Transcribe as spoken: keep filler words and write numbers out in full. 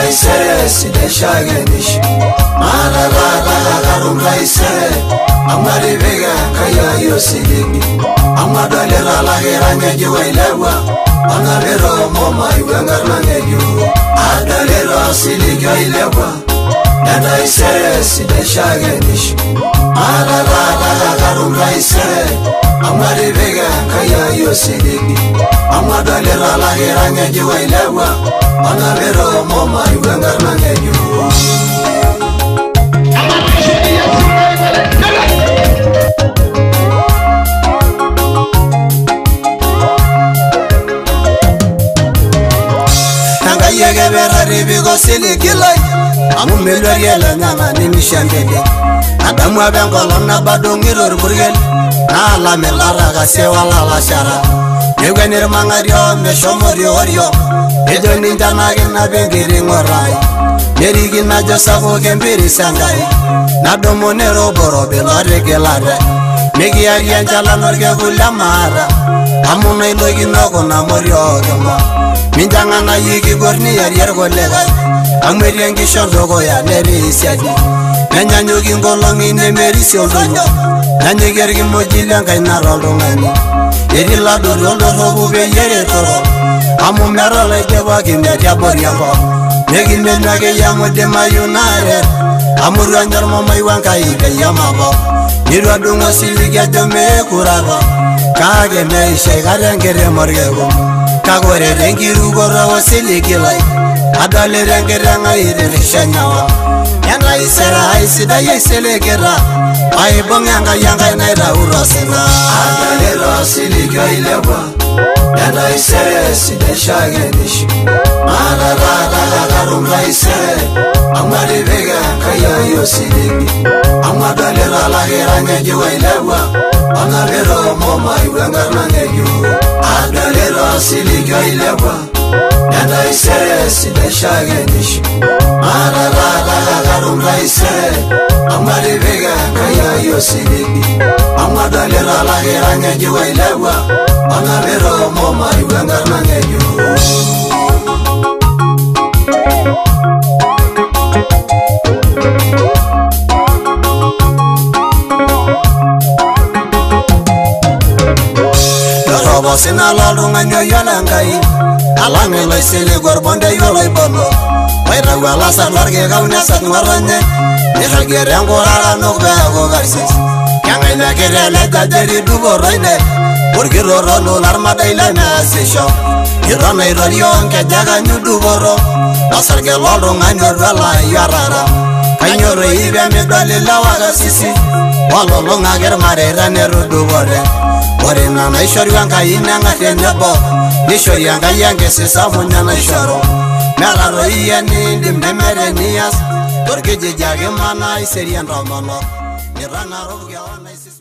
Entaisere sideshagenish Mararara garum raise Amari vega kaya yosidigi Amadalera lahera nyeju wailewa Anavero moma iwengar nangeju Adalera siligyo ilewa Entaisere sideshagenish Mararara garum raise Amari vega kaya yosidigi Amadalera lahera nyeju wailewa Anavero moma iwengar nangeju Yege berari bigo sili kilai Amu melwari yela nyama ni mishandele Adamu abenkolom na badongiror burgel Na ala melara gase wala la shara Yege nirmangari o meshomori orio Ejo ninja nagin na bengiri ngorai Nerigi na josafo kembiri sangai Na domo nero boro belore gelare Megi yari anjala norge gula mara Amu na ilogi noko na mori ogema Minjanga na yiki gorni yari yar golega Angmeri yangi shondoko ya neri isiadi Nanyanyoki ngolongi ne meri siondonyo Nanyoki yargi mojili yanga inaroldo ngani Yeri lado rondo rogu be yere toro Amu mero lejeba kimya diabori yango Megi menwage yamo de mayunare Amu ruanjar mama iwanka ibe yamabo Niru adungo siligi ajome kuraro Kage me ishe garengere morgego Kagore rengiru gora wasili kilai Adale rengeranga ire shanyawa Yanga isera isida yesele kera Ai bonganga yanga naira urosena Adale rosili kailewa Yanga isere sida shagenish Mararara garum raise Amari vega kaya yosiligi Amadale lahera nyeju wailewa Anavero moma iwengar nangeju Adalera siligyo ilewa Yanda isere sideshagenish Mararara garum raise Amari vega kaya yosiligi Amadalera lahera nyeju wailewa Anavero moma iwengar nangeju Sina lolu nganyo yolangai Alange loy sili gorbonde yoloy bono Waira wala sarlarge gawne satmaranye Nihal gere angorara nukbe ago garsis Yangai na gere le jajeri dugo roine Urgiro rolo larmada ilane asisho Irona iron yonke jaga nyudu boro Nasarge lolu nganyo rwala yarara Kanyoro ibe midwali lawaga sisi Walolo ngager marera nerudu bore Ore nana ishori wanga inanga tenyabo Nishori yanga yange sisamu nyana ishoro Melaro iya nindi mnemere niyas Torke jejage mana iseri yandramono Nirana roge ona isisi